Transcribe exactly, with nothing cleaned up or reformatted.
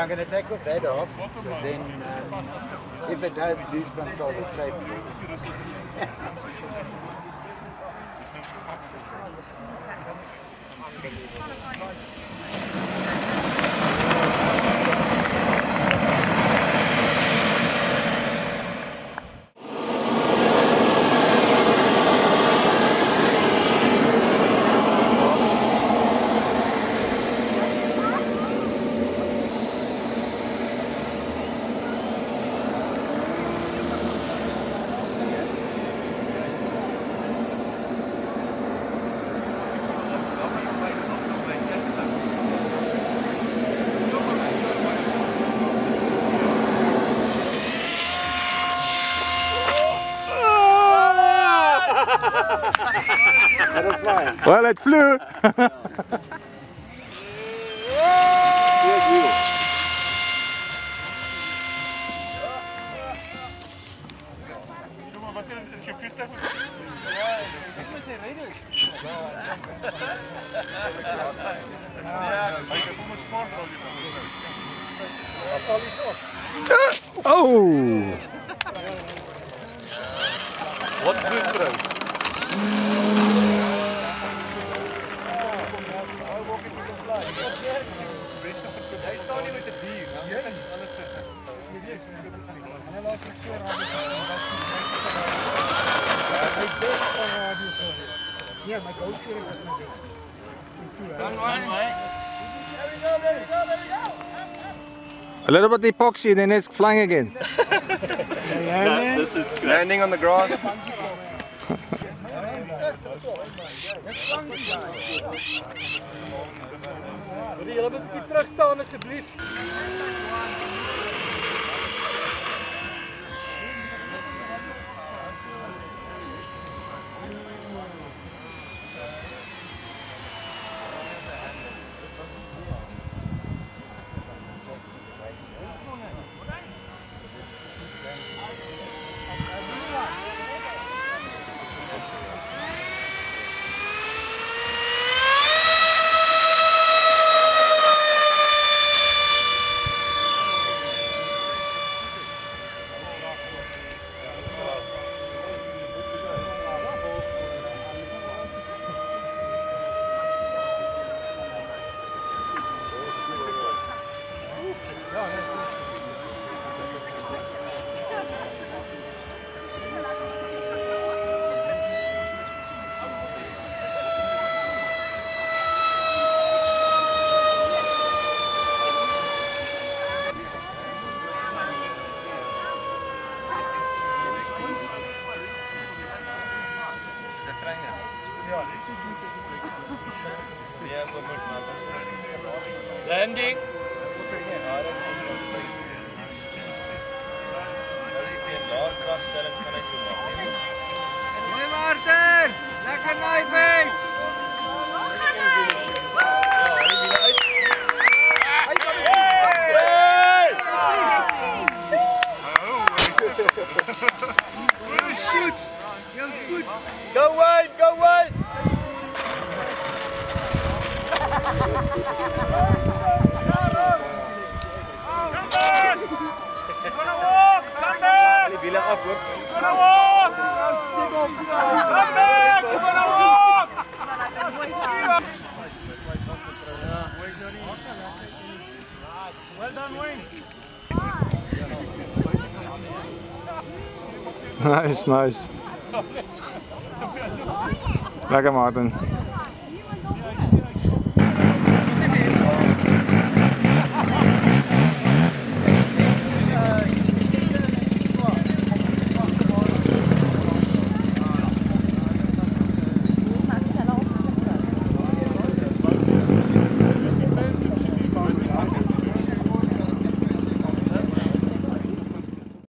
I'm going to take off that off, because then um, if it does lose control, it's safe for you. Well, it flew! Oh! Wat goed bro? Hij staat niet met de dier. Alles te. Yeah, my coach here is my One way. There we go, there we go, there we go. A little bit epoxy, then it's flying again. No, this is landing on the grass. Wil jy 'n bietjie terug staan asseblief? Landing. Mooi Martin! Lekker knijpen! Shoot! Heel goed! Go wide, go wide! Die wielen af hoor. Well done, Wayne! Nice, nice. Lekker Martin.